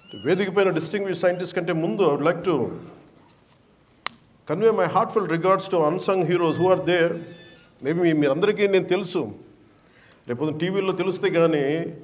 వేదిక పైన distinguished scientist కంటే ముందు I would like to convey my heartfelt regards to unsung heroes who are there. Maybe మీరందరికీ నేను తెలుసు, రేపు టీవీలో తెలిస్తే కానీ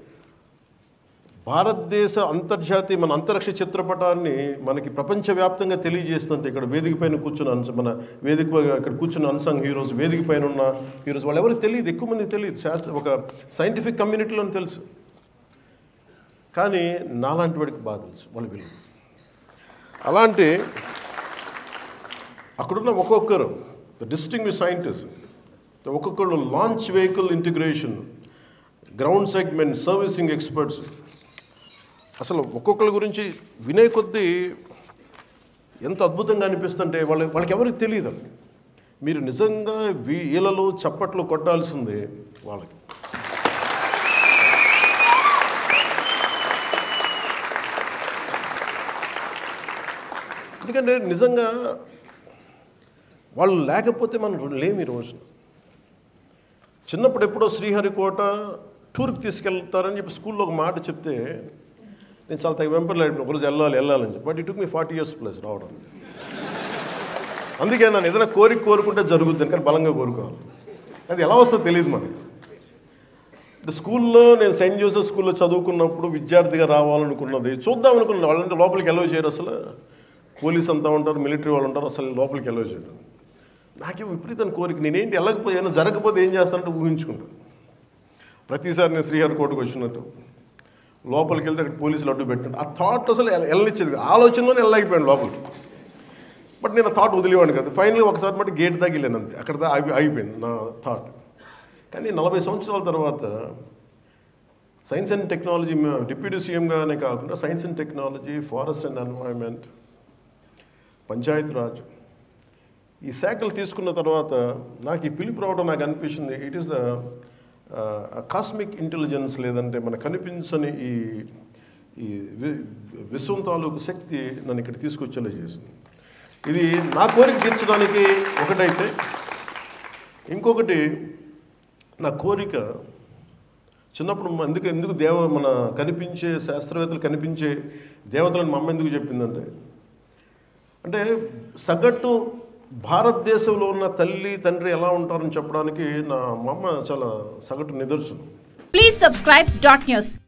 భారతదేశ అంతర్జాతీయ మన అంతరిక్ష చిత్రపటాన్ని మనకి ప్రపంచవ్యాప్తంగా తెలియజేస్తుంటే ఇక్కడ వేదిక పైన కూర్చున్న మన వేదిక ఇక్కడ కూర్చున్న అన్సంగ్ హీరోస్, వేదిక పైన ఉన్న హీరోస్ వాళ్ళు ఎవరికి తెలియదు, ఎక్కువ మందికి తెలియదు. ఒక సైంటిఫిక్ కమ్యూనిటీలో తెలుసు, కానీ నాలాంటి వాడికి బాగా తెలుసు వాళ్ళ విలువ. అలాంటి అక్కడున్న ఒక్కొక్కరు డిస్టింగ్విష్డ్ సైంటిస్ట్, ఒక్కొక్కరు launch vehicle integration, ground segment, servicing experts, అసలు ఒక్కొక్కరి గురించి వినే కొద్దీ ఎంత అద్భుతంగా అనిపిస్తుంటే వాళ్ళకి ఎవరికి తెలియదు. మీరు నిజంగా వీళ్ళలో చప్పట్లు కొట్టాల్సిందే వాళ్ళకి. ఎందుకంటే నిజంగా వాళ్ళు లేకపోతే మనం లేము ఈ రోజున. చిన్నప్పుడు ఎప్పుడో శ్రీహరికోట టూర్కి తీసుకెళ్తారని చెప్పి స్కూల్లో ఒక మాట చెప్తే నేను చాలా తగ్గ వెంపర్లాడిన, ఒకరోజు వెళ్ళాలని చెప్పి. But it took me 40 years plus రావడం. అందుకే నన్ను ఏదైనా కోరుకుంటే జరుగుద్ది, కానీ బలంగా కోరుకోవాలి. అది ఎలా వస్తుందో తెలియదు మనకి. స్కూల్లో నేను సెయింట్ జోసెఫ్ స్కూల్లో చదువుకున్నప్పుడు విద్యార్థిగా రావాలనుకున్నది, చూద్దాం అనుకున్నాను. వాళ్ళంటే లోపలికి ఎలవ్ చేయరు, అసలు పోలీస్ అంతా ఉంటారు, మిలిటరీ వాళ్ళు ఉంటారు, అసలు లోపలికి ఎలవ్ చేయరు. నాకేం విపరీతం కోరిక, నేనేంటి వెళ్ళకపోయాను, జరగకపోతే ఏం చేస్తానంటే ఊహించుకుంటాను. ప్రతిసారి నేను శ్రీహరికోటకు వచ్చినట్టు లోపలికి వెళ్తే అక్కడ పోలీసులు అడ్డు పెట్టినట్టు ఆ థాట్ అసలు వెళ్ళనిచ్చేది, ఆలోచనలోనే వెళ్ళలేకపోయాను లోపలికి. బట్ నేను ఆ థాట్ వదిలేవాడిని కదా. ఫైనల్లీ ఒకసారి మట్టి గేట్ దాకా వెళ్ళాను, అంతే, అక్కడ అయిపోయింది నా థాట్. కానీ 40 సంవత్సరాల తర్వాత సైన్స్ అండ్ టెక్నాలజీ డిప్యూటీ సీఎంగానే కాకుండా science and technology, forest and environment, Panchayati Raj ఈ శాఖలు తీసుకున్న తర్వాత నాకు ఈ పిలుపు రావడం నాకు అనిపించింది. It is the cosmic intelligence, లేదంటే మన కనిపించని ఈ విశ్వం తాలూకు శక్తి నన్ను ఇక్కడ తీసుకొచ్చేలా చేసింది. ఇది నా కోరిక తీర్చడానికి ఒకటైతే, ఇంకొకటి నా కోరిక చిన్నప్పుడు ఎందుకు మన కనిపించే శాస్త్రవేత్తలు కనిపించే దేవతలను మా అమ్మ ఎందుకు చెప్పిందంటే, అంటే సగటు భారతదేశంలో ఉన్న తల్లి తండ్రి ఎలా ఉంటారని చెప్పడానికి నా అమ్మ చాలా సగటు నిదర్శనం. Please subscribe .news